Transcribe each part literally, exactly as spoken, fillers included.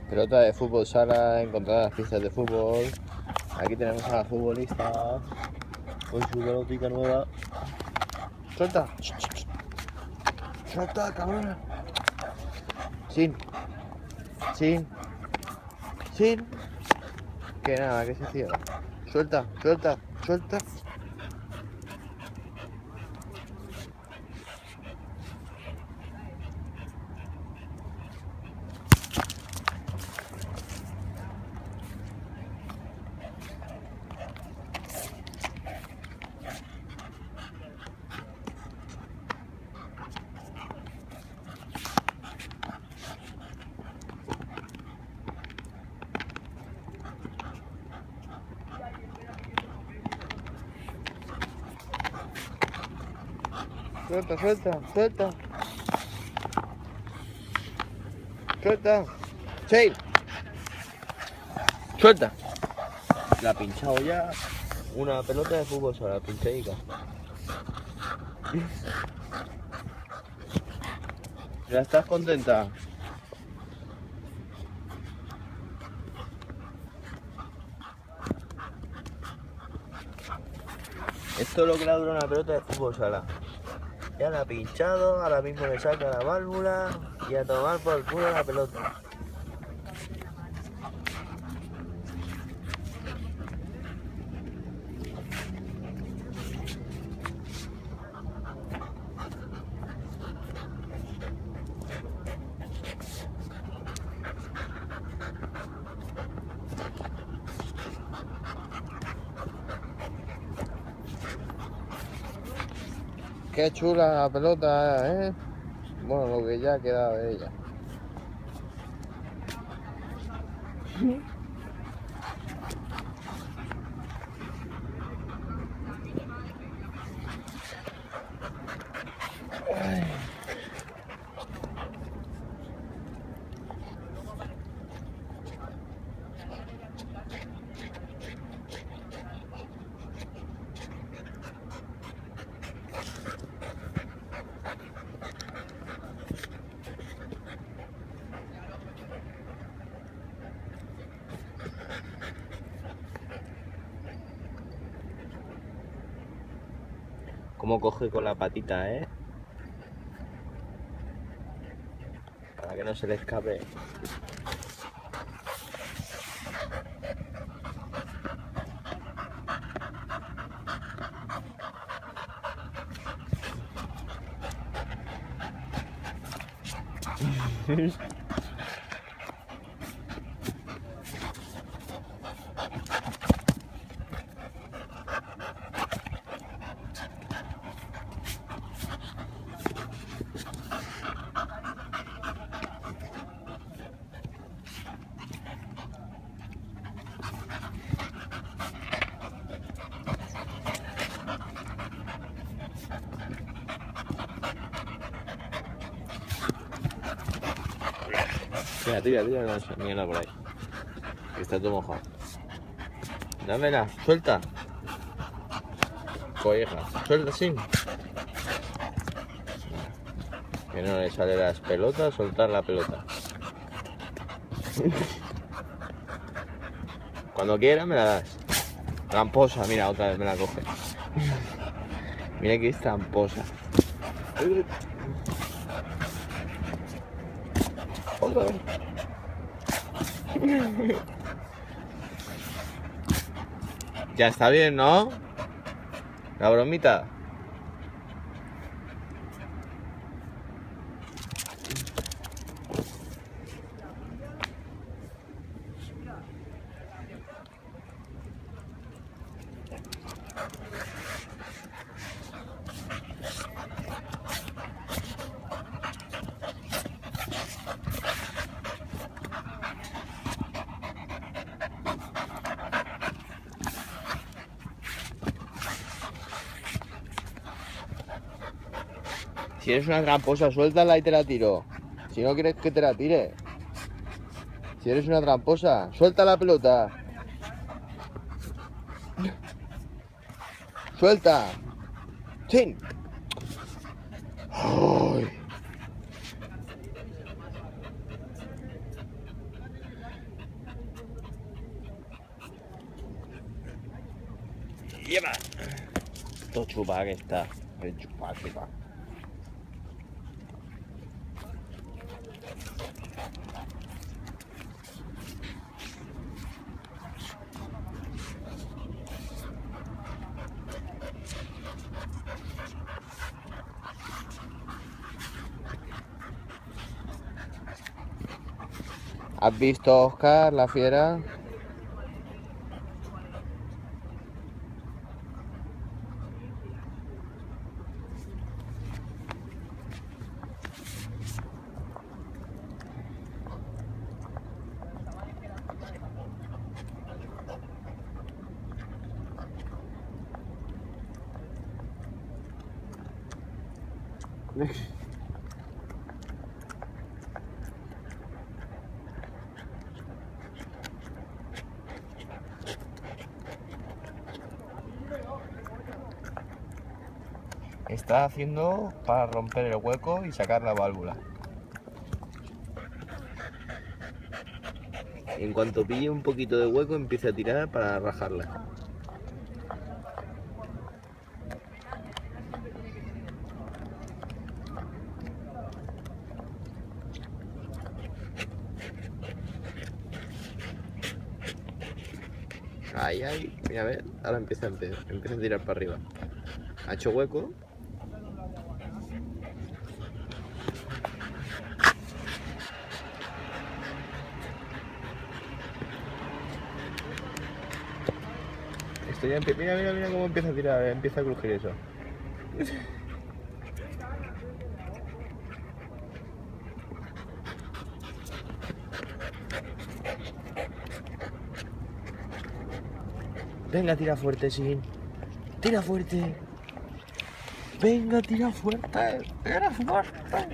Pelota de fútbol sala, encontrada en las pistas de fútbol. Aquí tenemos a la futbolista con su pelotita nueva. ¡Suelta! ¡Suelta, cabrón! Sin. Sin. Sin. Que nada, que se cierra. Suelta, suelta, suelta. Suelta, suelta, suelta. Suelta. Sí. Suelta. La ha pinchado ya. Una pelota de fútbol sala, pinchadica. ¿Ya estás contenta? Esto es lo que le dura una pelota de fútbol sala. Ya la ha pinchado, ahora mismo le saca la válvula y a tomar por el culo la pelota. Qué chula la pelota, ¿eh? Bueno, lo que ya ha quedado de ella. Ay. Cómo coge con la patita, ¿eh? Para que no se le escape. Tira, tira, tira la mierda por ahí. Que está todo mojado. Dámela, suelta. Colleja, suelta, sí. Que no le sale las pelotas, soltar la pelota. Cuando quiera me la das. Tramposa, mira, otra vez me la coge. Mira que es tramposa. Otra vez. Ya está bien, ¿no? La bromita. Si eres una tramposa, suéltala y te la tiro. Si no quieres que te la tire. Si eres una tramposa, suelta la pelota. Suelta. ¡Chin! Ay. ¡Lleva! Todo chupa que está. El chupa, chupa. ¿Has visto, Oscar, la fiera? Está haciendo para romper el hueco y sacar la válvula. En cuanto pille un poquito de hueco empieza a tirar para rajarla. Ahí, ahí, mira, a ver, ahora empieza a, empieza a tirar para arriba. Ha hecho hueco. Esto ya empieza, mira, mira, mira cómo empieza a tirar, empieza a crujir eso. Venga, tira fuerte, Sin. Tira fuerte. Venga, tira fuerte. Tira fuerte.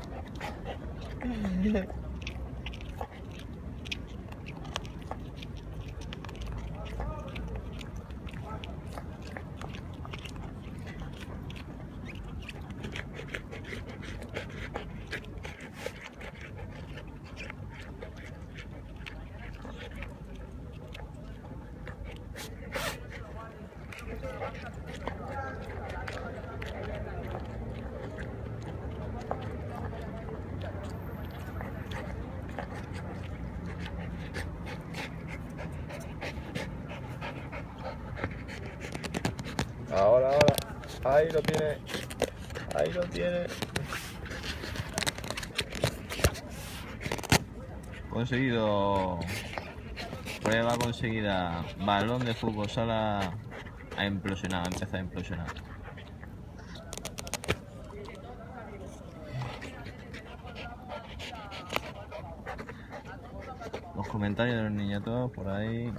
Ahora, ahora. Ahí lo tiene. Ahí lo tiene. Conseguido. Prueba conseguida. Balón de fútbol sala ha implosionado, ha empezado a implosionar. Los comentarios de los niñatos por ahí.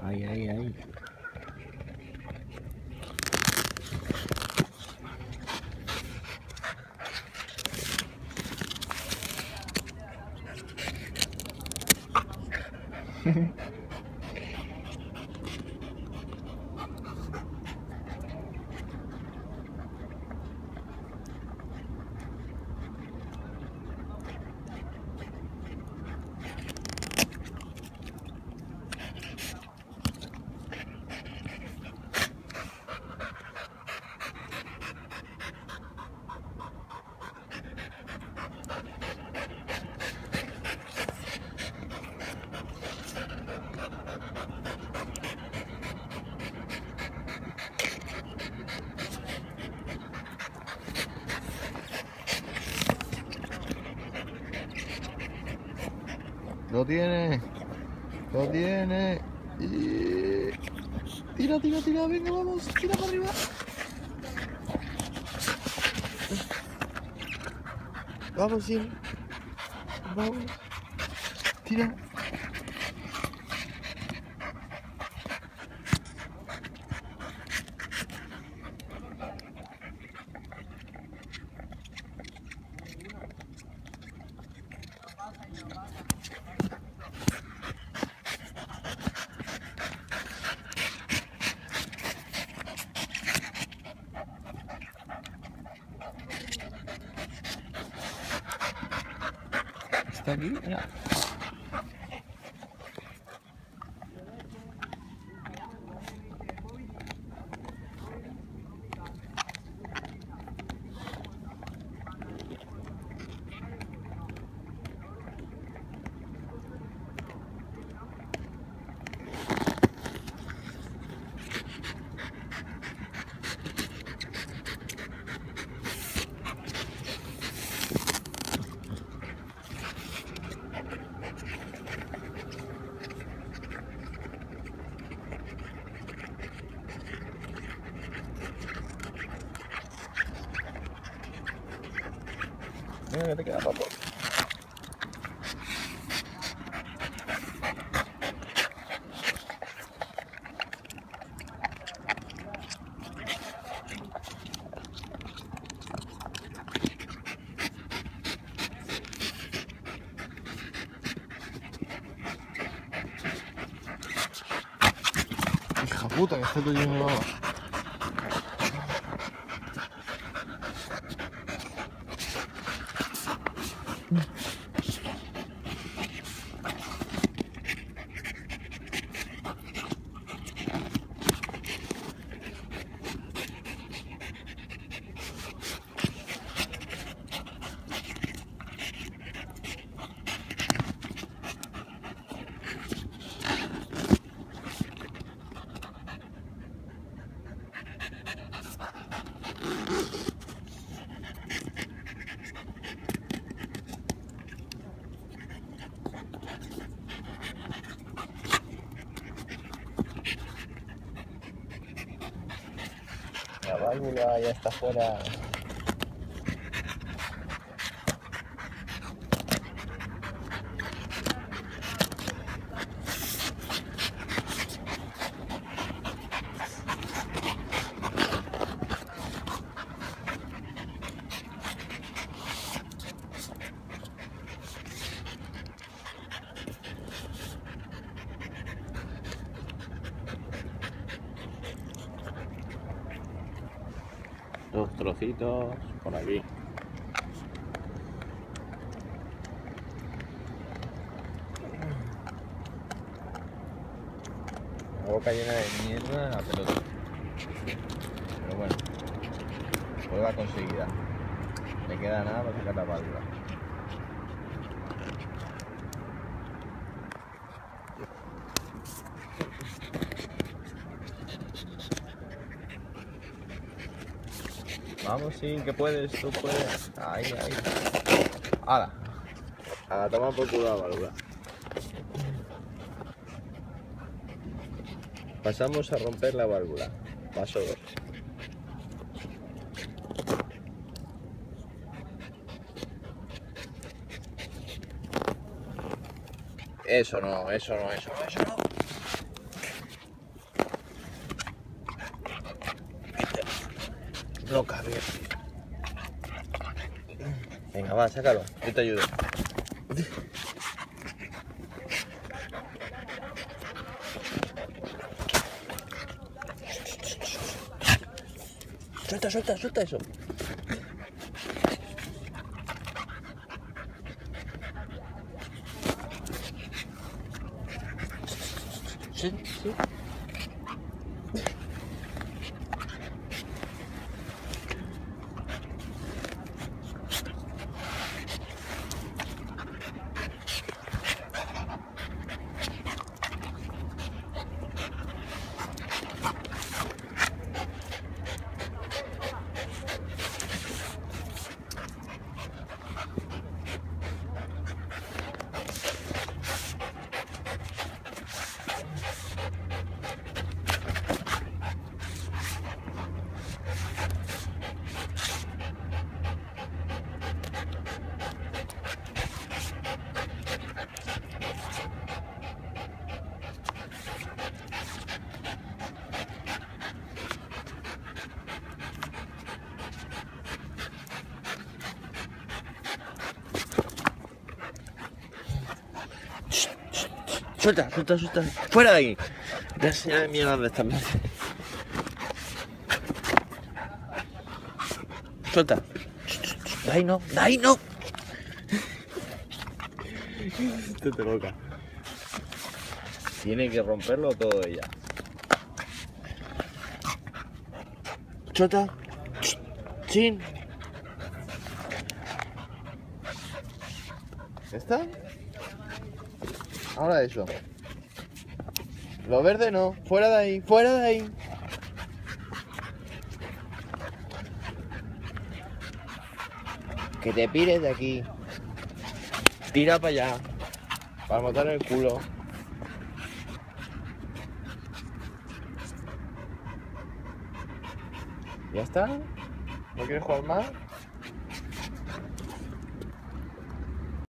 Ahí, ahí, ahí. Lo tiene, lo tiene. Y... Tira, tira, tira, venga, vamos, tira para arriba. Vamos, sí. Vamos. Tira. Está aquí, mira. Mira que te queda poco. Hija puta, que este tuyo me va. La válvula ya está fuera. Dos trocitos por aquí. La boca llena de mierda en la pelota. Pero bueno, prueba conseguida. Me queda nada para sacar la válvula. Vamos, sí, que puedes, tú puedes. Ahí, ahí. ¡Hala! A tomar por culo la válvula. Pasamos a romper la válvula. Paso dos. Eso no, eso no, eso no, eso no. No cabe. Venga, va, sácalo. Yo te ayudo. Suelta, suelta, suelta eso. Sí, sí. Suelta, suelta, suelta. ¡Fuera de ahí! Voy a enseñar mierda de estas veces. Suelta. De ahí no, de ahí no. Esto te loca. Tiene que romperlo todo ella. Suelta. Chin. ¿Está? Ahora eso. Lo verde no. Fuera de ahí. Fuera de ahí. Que te pires de aquí. Tira para allá. Para matar el culo. ¿Ya está? ¿No quieres jugar más?